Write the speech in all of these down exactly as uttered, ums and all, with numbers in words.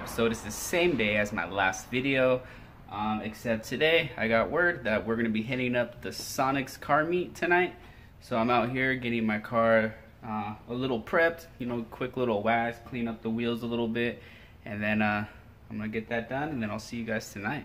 episode. It's the same day as my last video, um, except today I got word that we're gonna be hitting up the Sonics car meet tonight. So I'm out here getting my car uh, a little prepped, you know, quick little wax, clean up the wheels a little bit, and then uh, I'm gonna get that done, and then I'll see you guys tonight.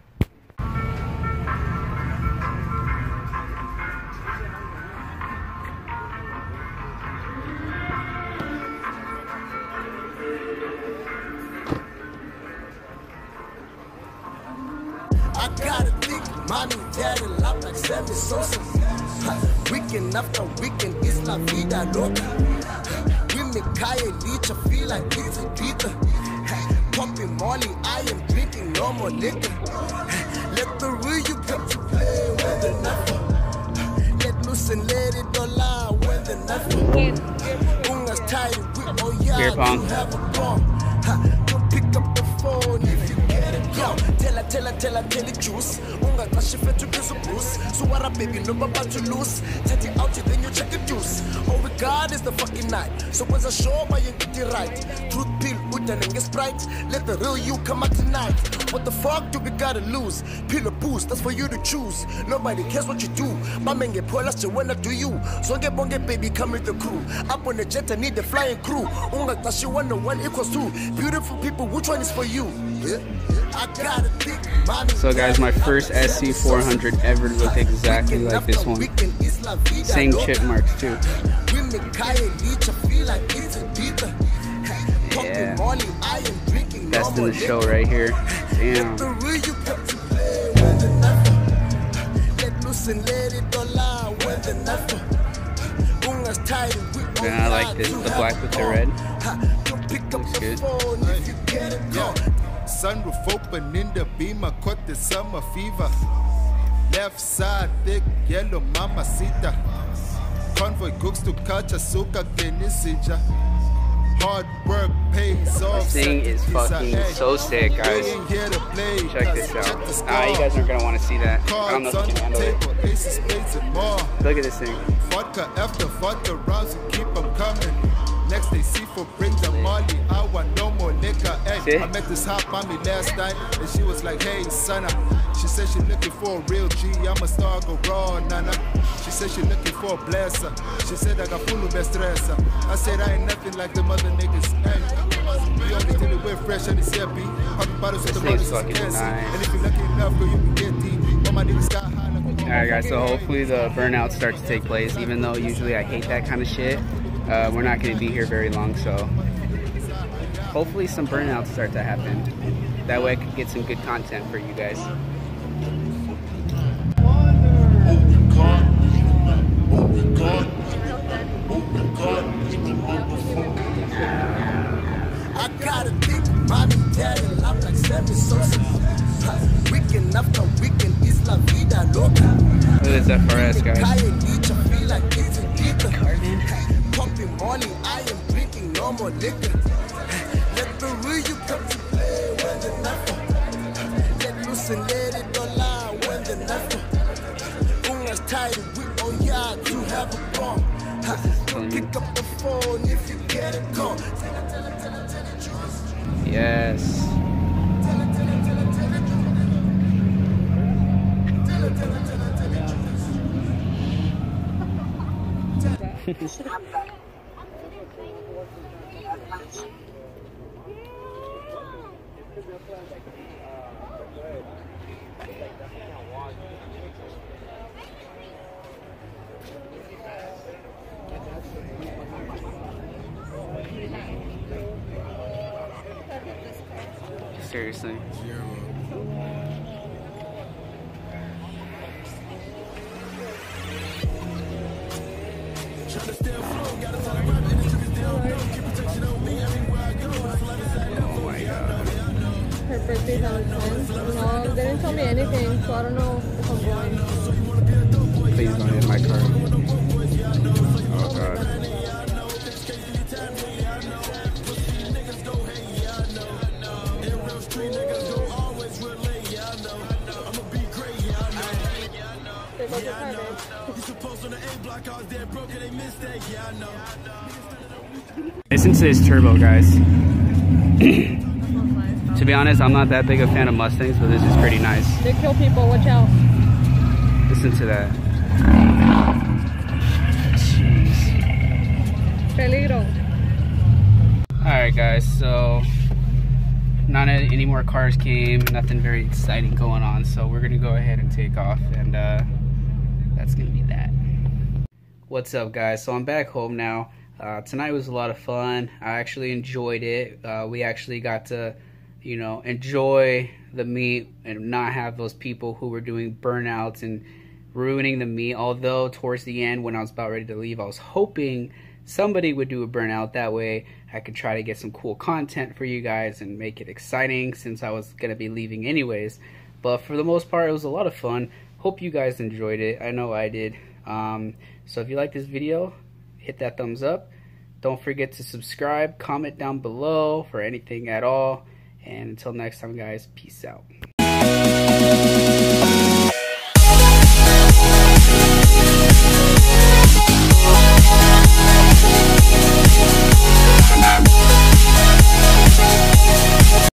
I gotta think, mommy, daddy, love like Sammy Sosa. Weekend after weekend, it's la vida loca. We make Kaya Leach, I feel like it's a Peter. Popping Molly, I am drinking no more liquor. Let the real you come to play with the knife. Let loose and let it all out with the knife. Unga's tired, we oh yeah, you have a bomb. Don't pick up the phone if you get it. Yo, tell her, tell her, tell her, tell it juice. Unga kashi fetu kizu boost. So what a baby, no about to lose. Take it out, then you check the juice. All we got is the fucking night. So when's a show, but you get it right. Truth pill, udan and get sprite. Let the real you come out tonight. What the fuck do we gotta lose? Pill or boost, that's for you to choose. Nobody cares what you do. My man get poor, that's when I do you. So get bonge baby, come with the crew. Up on the jet, I need the flying crew. Unga kashi one, one equals two. Beautiful people, which one is for you? Yeah. I gotta think, mommy, so guys, my first S C four hundred ever looked exactly like this one. Same chip marks too. Yeah. Best in the show right here. Damn. Man, I like this, the black with the red. Looks good. Sunroof open in the Beamer, caught the summer fever. Left side thick, yellow mamacita. Convoy cooks to catch a suka kenisija. Hard work pays off. This thing is fucking so sick, guys. Check this out. Ah, you guys aren't gonna want to see that. I don't know if you can handle it. Look at this thing. Vodka after vodka rounds, you keep them coming. Next day, C four brings a Molly. I want no more liquor. Hey, I met this hot mommy last night, and she was like, "Hey, son." She said she looking for a real G. I'm a star, go raw, nana. She said she looking for a blesser. She said I got full of best dresser. I said I ain't nothing like the mother niggas. Hey, we only till it wear fresh and it's happy. Pop bottles with the brothers is cancer. And if you're lucky enough, girl, you can get deep. All my niggas got high. Alright, guys. So hopefully the burnouts start to take place. Even though usually I hate that kind of shit. Uh, we're not going to be here very long, so hopefully some burnouts start to happen. That way I can get some good content for you guys. I gotta think, mommy, daddy, love like Sammy Sosa. Weekend after weekend, it's la vida loca. Look at this F R S, guys. Popping Molly, I am drinking no more liquor. Let the real you come to play with the knife. Let loose and let it all out with the knife. Unga's tired, we oh yeah, you have a bomb. Pick up the phone if you get it gone. Yes. Seriously. Oh my god. Her birthday's on the tenth. No, they didn't tell me anything, so I don't know if I'm going. Please don't hit my car. Oh god. Listen to this turbo, guys. To be honest, I'm not that big a fan of Mustangs, but this is pretty nice. They kill people, watch out. Listen to that. Jeez. Peligro. Alright guys, so not any more cars came, nothing very exciting going on, so we're gonna go ahead and take off, and uh, that's gonna be that. What's up guys? So I'm back home now. Uh, tonight was a lot of fun. I actually enjoyed it. Uh, we actually got to, you know, enjoy the meet and not have those people who were doing burnouts and ruining the meet. Although towards the end, when I was about ready to leave, I was hoping somebody would do a burnout. That way I could try to get some cool content for you guys and make it exciting, since I was going to be leaving anyways. But for the most part, it was a lot of fun. Hope you guys enjoyed it. I know I did. Um, so if you like this video, hit that thumbs up. Don't forget to subscribe, comment down below for anything at all. And until next time guys, peace out.